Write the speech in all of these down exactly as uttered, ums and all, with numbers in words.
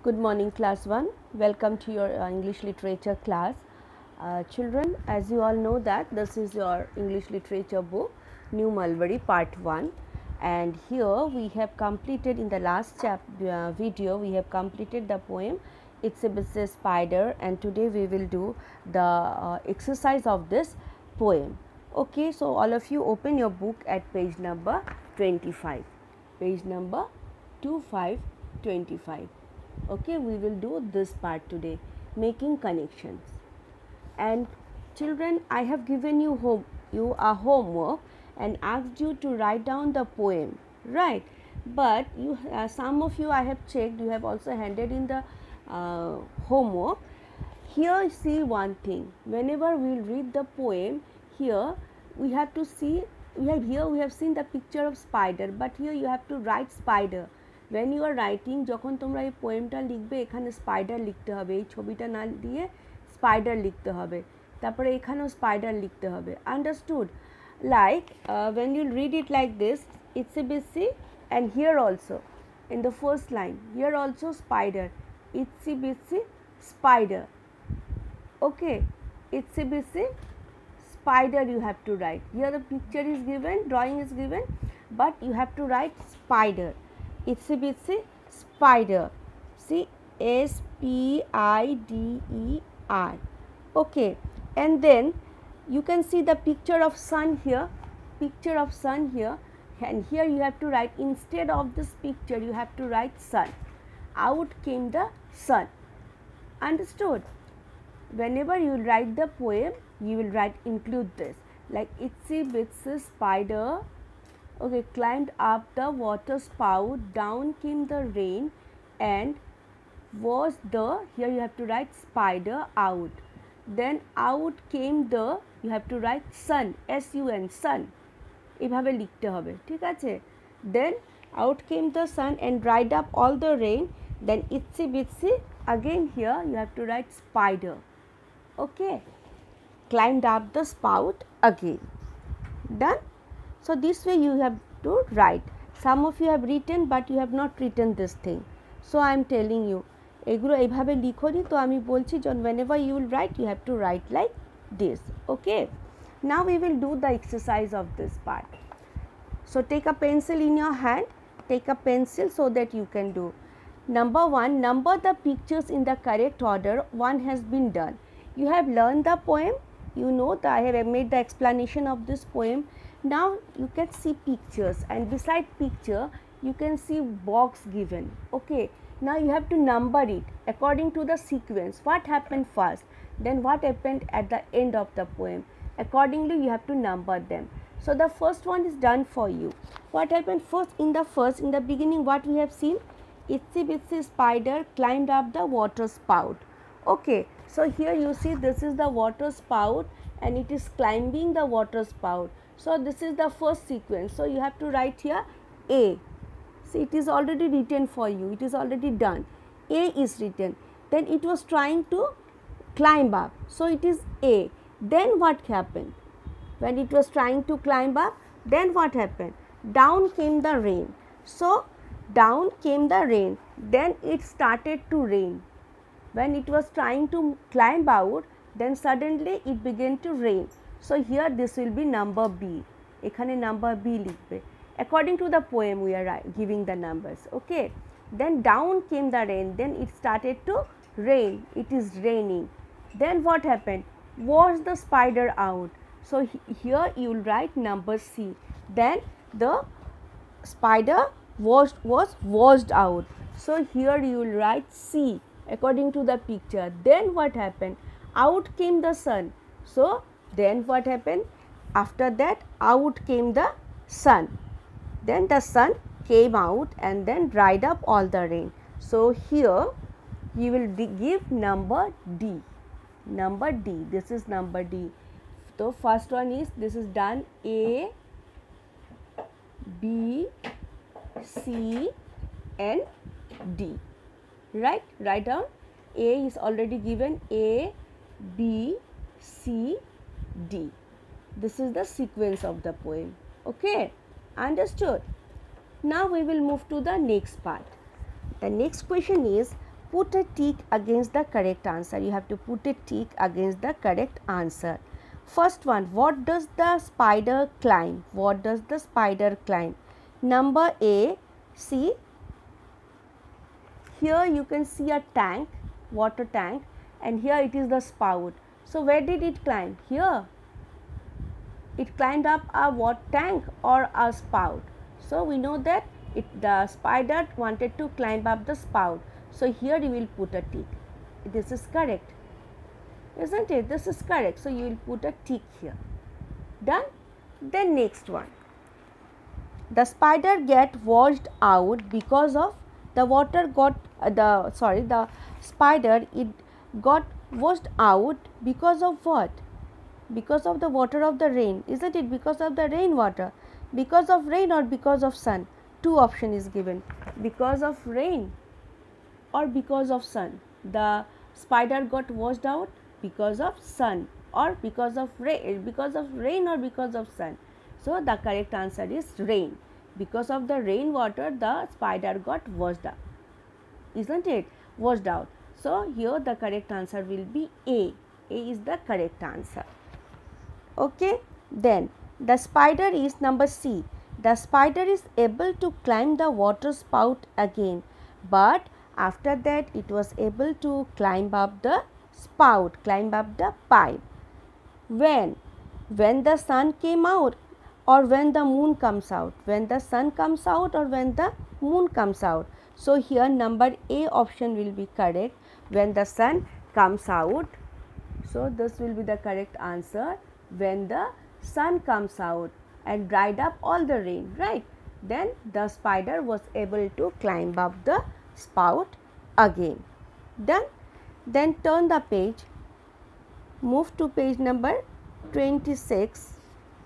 Good morning, class one. Welcome to your uh, English literature class. Uh, children, as you all know that this is your English literature book, New Mulberry part one, and here we have completed in the last chap uh, video we have completed the poem Itsy Bitsy Spider, and today we will do the uh, exercise of this poem. Okay, so all of you open your book at page number twenty-five, page number twenty-five twenty-five. Okay, we will do this part today, making connections. And children, I have given you home you a homework and asked you to write down the poem, right? But you uh, some of you I have checked, you have also handed in the uh, homework. Here see one thing, whenever we will read the poem, here we have to see, we have here we have seen the picture of spider, but here you have to write spider. When you are writing, যখন তোমরা এই পোয়েমটা লিখবে এখানে spider লিখতে হবে, এই ছবিটা না দিয়ে স্পাইডার লিখতে হবে, তারপরে এখানেও স্পাইডার লিখতে হবে, understood? Like when you read it like this, itsy bitsy, and here also in the first line, here also spider, itsy bitsy spider. Okay, itsy bitsy spider you have to write. Here the picture is given, drawing is given, but you have to write spider. Itsy bitsy spider. See, S P I D E R. Okay, and then you can see the picture of sun here, picture of sun here, and here you have to write, instead of this picture you have to write sun. Out came the sun. Understood? Whenever you write the poem, you will write, include this, like itsy bitsy spider, okay, climbed up the water spout, down came the rain, and was the, here you have to write spider out, then out came the, you have to write sun, S U N, sun, এভাবে লিখতে হবে, ঠিক আছে? Then out came the sun and dried up all the rain, then itsy bitsy, again here you have to write spider. Okay, climbed up the spout again. Done? So this way you have to write. Some of you have written, but you have not written this thing. So I am telling you, এগুলো এইভাবে লিখোনি, তো আমি বলছি যখন whenever you will write, you have to write like this. Okay. Now we will do the exercise of this part. So take a pencil in your hand, take a pencil so that you can do. Number one, number the pictures in the correct order. One has been done. You have learned the poem. You know that I have made the explanation of this poem. Now you can see pictures, and beside picture you can see box given. Okay, now you have to number it according to the sequence, what happened first, then what happened at the end of the poem. Accordingly you have to number them. So the first one is done for you. What happened first? In the first, in the beginning, what we have seen, itsy bitsy spider climbed up the water spout. Okay, so here you see this is the water spout and it is climbing the water spout. So this is the first sequence. So you have to write here A. See, it is already written for you. It is already done. A is written. Then it was trying to climb up. So it is A. Then what happened? When it was trying to climb up, then what happened? Down came the rain. So down came the rain. Then it started to rain. When it was trying to climb out, then suddenly it began to rain. So here this will be number B. এখানে number B লিখবে. According to the poem we are giving the numbers. Okay. Then down came the rain. Then it started to rain. It is raining. Then what happened? Was the spider out? So here you will write number C. Then the spider was was washed out. So here you will write C according to the picture. Then what happened? Out came the sun. So then what happened? After that, out came the sun. Then the sun came out and then dried up all the rain. So here you will give number D. Number D. This is number D. So first one is, this is done, A, B, C and D. Right? Write down. A is already given. A, B, C, D. This is the sequence of the poem. Okay, understood? Now we will move to the next part. The next question is, put a tick against the correct answer. You have to put a tick against the correct answer. First one, what does the spider climb? What does the spider climb? Number A, see, here you can see a tank, water tank, and here it is the spout. So where did it climb? Here. It climbed up a water tank or a spout. So we know that it, the spider wanted to climb up the spout. So here you will put a tick. This is correct, isn't it? This is correct. So you will put a tick here. Done? Then next one. The spider get washed out because of the water got uh, the sorry the spider it got washed out because of what? Because of the water of the rain, isn't it? Because of the rainwater, because of rain or because of sun? Two option is given, because of rain or because of sun. The spider got washed out because of sun or because of rain, because of rain or because of sun. So the correct answer is rain. Because of the rainwater, the spider got washed out, isn't it? Washed out. So here the correct answer will be A. A is the correct answer. Okay, then the spider is number C. The spider is able to climb the water spout again, but after that it was able to climb up the spout, climb up the pipe. When? When the sun came out or when the moon comes out? When the sun comes out or when the moon comes out? So here number A option will be correct, when the sun comes out. So this will be the correct answer, when the sun comes out and dried up all the rain, right? Then the spider was able to climb up the spout again. Done? Then turn the page, move to page number twenty-six.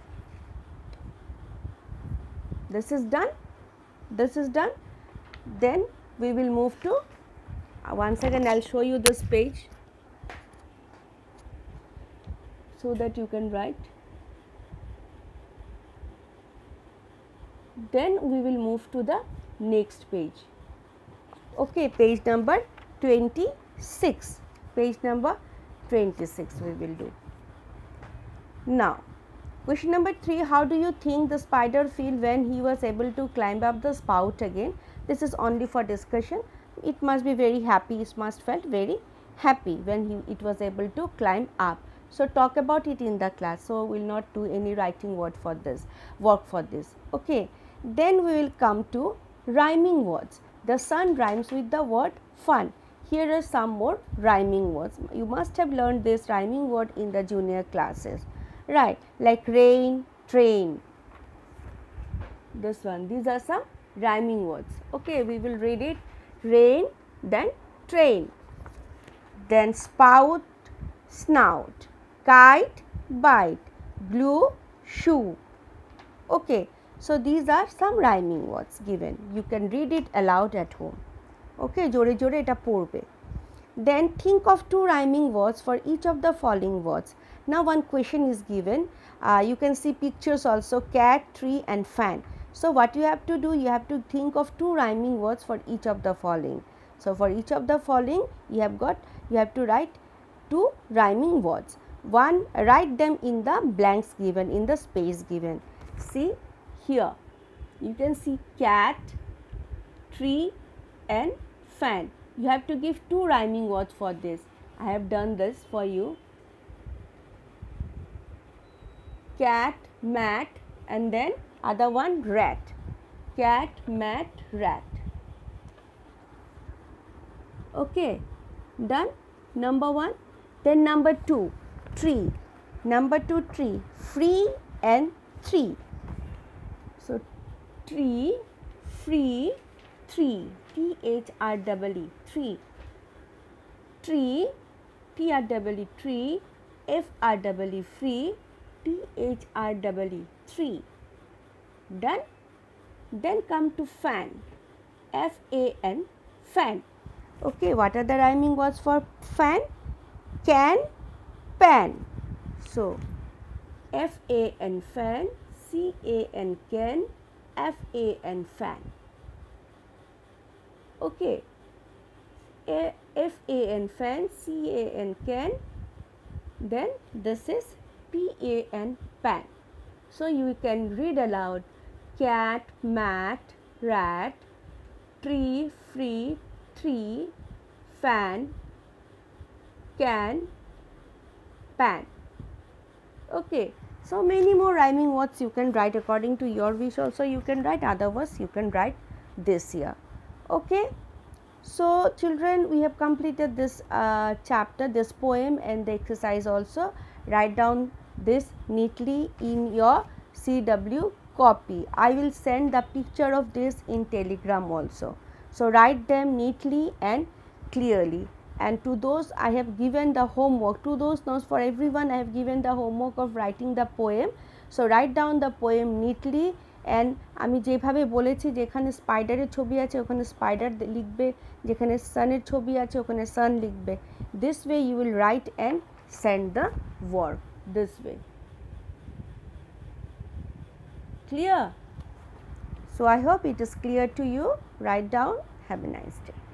This is done. This is done. Then we will move to, uh, once again I will show you this page so that you can write. Then we will move to the next page. Okay, page number twenty-six. Page number twenty-six we will do. Now, question number three, how do you think the spider feel when he was able to climb up the spout again? This is only for discussion. It must be very happy, it must felt very happy when he, it was able to climb up. So talk about it in the class. So we will not do any writing word for this, work for this. Okay. Then we will come to rhyming words. The sun rhymes with the word fun. Here are some more rhyming words. You must have learned this rhyming word in the junior classes, right? Like rain, train. This one. These are some rhyming words. Okay, we will read it. Rain, then train, then spout, snout, kite, bite, blue, shoe. Okay, so these are some rhyming words given. You can read it aloud at home. Okay, jore jore eta porbe. Then think of two rhyming words for each of the following words. Now one question is given. Uh, you can see pictures also, cat, tree and fan. So what you have to do, you have to think of two rhyming words for each of the following. So for each of the following, you have got, you have to write two rhyming words. One, write them in the blanks given, in the space given. See here, you can see cat, tree and fan. You have to give two rhyming words for this. I have done this for you. Cat, mat and then other one rat. Cat, mat, rat. Okay, done. Number one. Then number two, tree. Number two, tree. Free and three. So tree, free, three. T H R E E, three. Tree, T R E E, tree. F R E E, free. T H R E E, three. Done. Then come to fan. F A N, fan. Okay, what are the rhyming words for fan? Can, pan. So F A N, fan. C A N, can. F A N, fan. Okay. A F A N fan, C A N can, then this is P A N pan. So you can read aloud: cat, mat, rat, tree, free, tree, fan, can, pan. Okay, so many more rhyming words you can write according to your wish. Also you can write, other words you can write this here. Okay, so children, we have completed this uh, chapter, this poem, and the exercise also. Write down this neatly in your C W copy. I will send the picture of this in Telegram also. So write them neatly and clearly. And to those I have given the homework, to those not for everyone I have given the homework of writing the poem. So write down the poem neatly, and আমি যেভাবে বলেছি যেখানে স্পাইডারের ছবি আছে ওখানে spider লিখবে, যেখানে সানের ছবি আছে ওখানে সান লিখবে. This way you will write and send the work this way. Clear? So I hope it is clear to you. Write down. Have a nice day.